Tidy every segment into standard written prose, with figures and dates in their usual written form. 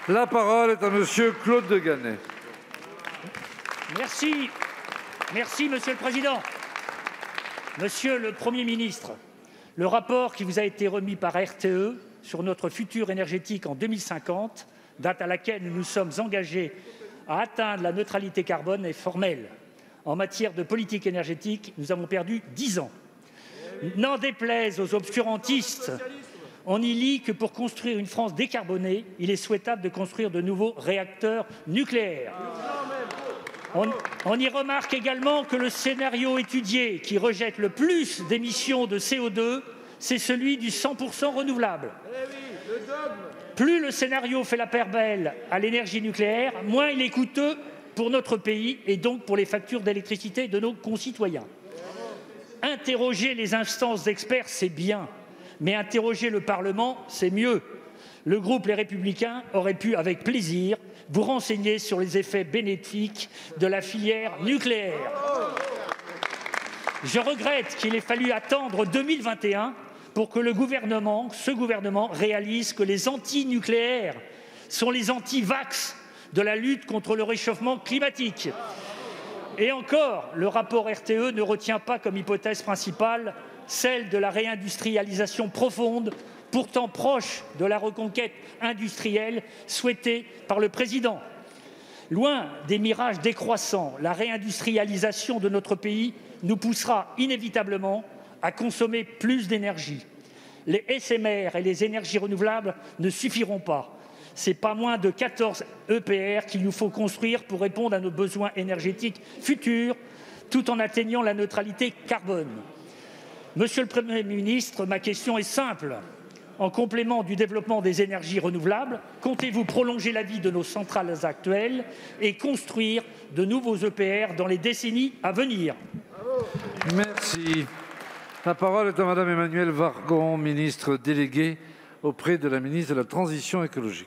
La parole est à Monsieur Claude de Ganay. Merci, Monsieur le Président. Monsieur le Premier ministre, le rapport qui vous a été remis par RTE sur notre futur énergétique en 2050, date à laquelle nous nous sommes engagés à atteindre la neutralité carbone, est formel. En matière de politique énergétique, nous avons perdu 10 ans. N'en déplaise aux obscurantistes, on y lit que pour construire une France décarbonée, il est souhaitable de construire de nouveaux réacteurs nucléaires. On y remarque également que le scénario étudié qui rejette le plus d'émissions de CO2, c'est celui du 100% renouvelable. Plus le scénario fait la part belle à l'énergie nucléaire, moins il est coûteux pour notre pays et donc pour les factures d'électricité de nos concitoyens. Interroger les instances d'experts, c'est bien, mais interroger le Parlement, c'est mieux. Le groupe Les Républicains aurait pu, avec plaisir, vous renseigner sur les effets bénéfiques de la filière nucléaire. Je regrette qu'il ait fallu attendre 2021 pour que ce gouvernement réalise que les anti-nucléaires sont les anti-vax de la lutte contre le réchauffement climatique. Et encore, le rapport RTE ne retient pas comme hypothèse principale celle de la réindustrialisation profonde, pourtant proche de la reconquête industrielle souhaitée par le président. Loin des mirages décroissants, la réindustrialisation de notre pays nous poussera inévitablement à consommer plus d'énergie. Les SMR et les énergies renouvelables ne suffiront pas. Ce n'est pas moins de 14 EPR qu'il nous faut construire pour répondre à nos besoins énergétiques futurs, tout en atteignant la neutralité carbone. Monsieur le Premier ministre, ma question est simple. En complément du développement des énergies renouvelables, comptez-vous prolonger la vie de nos centrales actuelles et construire de nouveaux EPR dans les décennies à venir? Merci. La parole est à Madame Emmanuelle Wargon, ministre déléguée auprès de la ministre de la Transition écologique.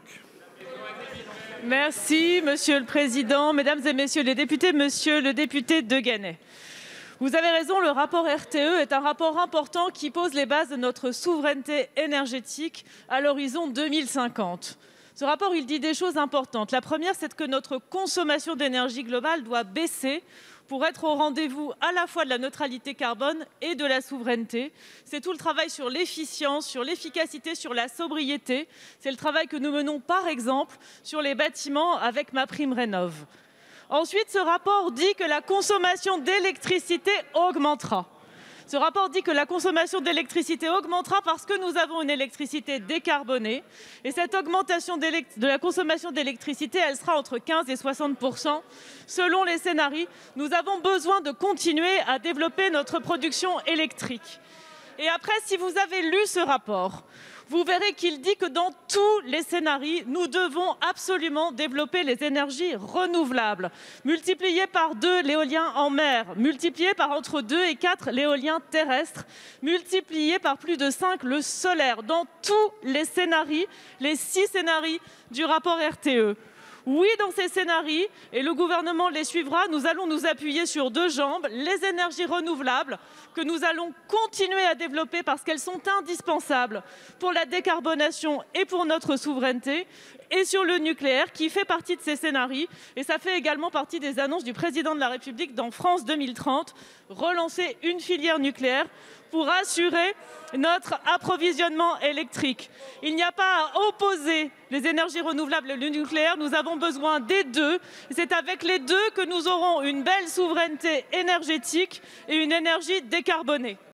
Merci, Monsieur le Président, Mesdames et Messieurs les députés, Monsieur le député de Ganay. Vous avez raison, le rapport RTE est un rapport important qui pose les bases de notre souveraineté énergétique à l'horizon 2050. Ce rapport, il dit des choses importantes. La première, c'est que notre consommation d'énergie globale doit baisser pour être au rendez-vous à la fois de la neutralité carbone et de la souveraineté. C'est tout le travail sur l'efficience, sur l'efficacité, sur la sobriété. C'est le travail que nous menons, par exemple, sur les bâtiments avec MaPrimeRénov'. Ensuite, ce rapport dit que la consommation d'électricité augmentera. Ce rapport dit que la consommation d'électricité augmentera parce que nous avons une électricité décarbonée. Et cette augmentation de la consommation d'électricité, elle sera entre 15 et 60%. Selon les scénarios, nous avons besoin de continuer à développer notre production électrique. Et après, si vous avez lu ce rapport, vous verrez qu'il dit que dans tous les scénarios, nous devons absolument développer les énergies renouvelables. Multiplier par 2 l'éolien en mer, multiplier par entre 2 et 4 l'éolien terrestre, multiplier par plus de 5 le solaire. Dans tous les scénarios, les 6 scénarios du rapport RTE. Oui, dans ces scénarios, et le gouvernement les suivra, nous allons nous appuyer sur 2 jambes, les énergies renouvelables, que nous allons continuer à développer parce qu'elles sont indispensables pour la décarbonation et pour notre souveraineté, et sur le nucléaire, qui fait partie de ces scénarios, et ça fait également partie des annonces du président de la République dans France 2030, relancer une filière nucléaire pour assurer notre approvisionnement électrique. Il n'y a pas à opposer les énergies renouvelables et le nucléaire, nous avons besoin des deux. C'est avec les deux que nous aurons une belle souveraineté énergétique et une énergie décarbonée.